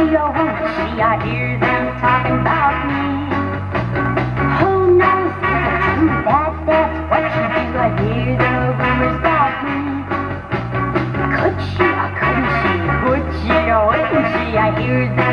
she or won't she? I hear them talking about me. Who knows if it's true that that's what you do? I hear the rumors about me. Could she or couldn't she? Would she or wouldn't she? I hear them